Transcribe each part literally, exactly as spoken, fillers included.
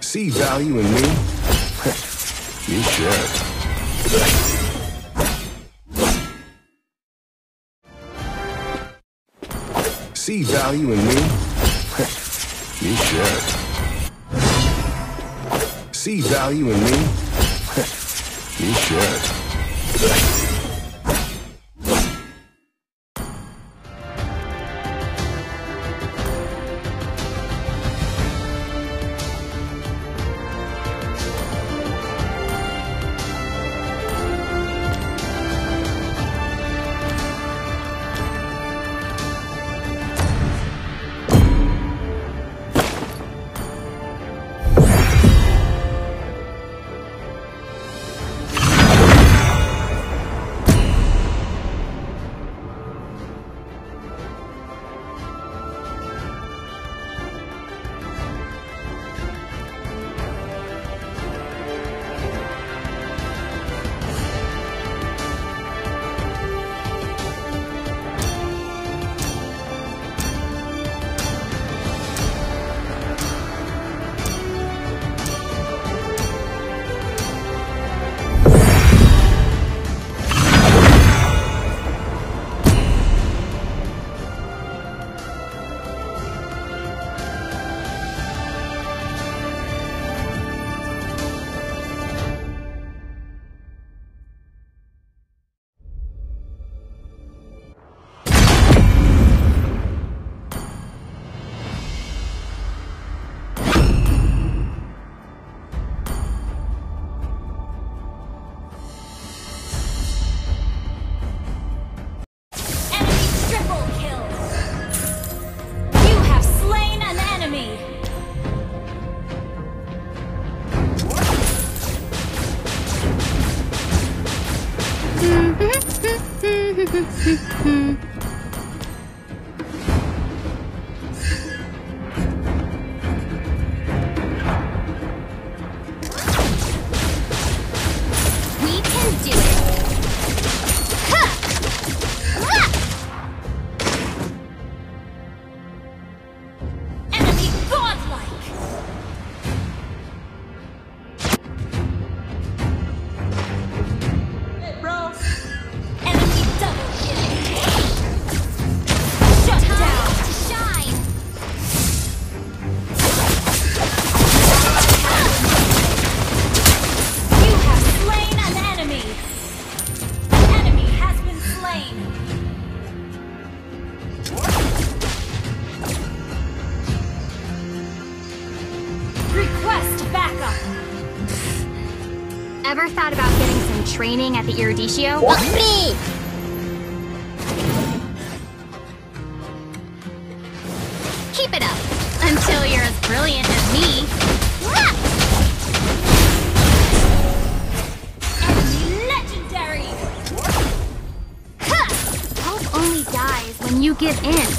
See value in me? You should. See value in me? You should. See value in me? You should. Ever thought about getting some training at the Eruditio? Me! Keep it up, until you're as brilliant as me. Enemy legendary! Hope only dies when you give in.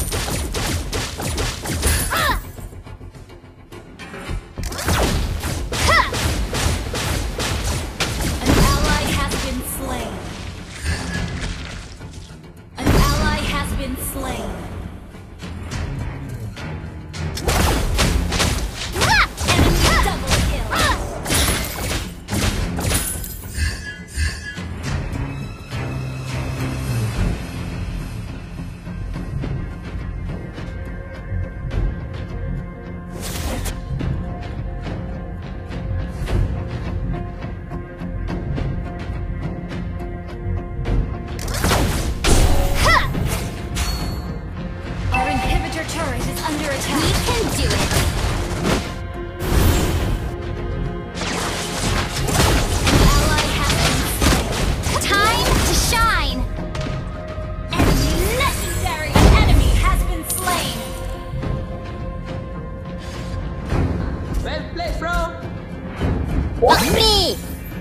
Me!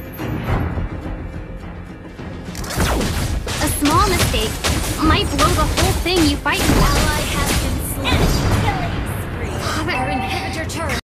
A small mistake might blow the whole thing you fight for. Ally has been slain. Killing spree. Our inhibitor turret.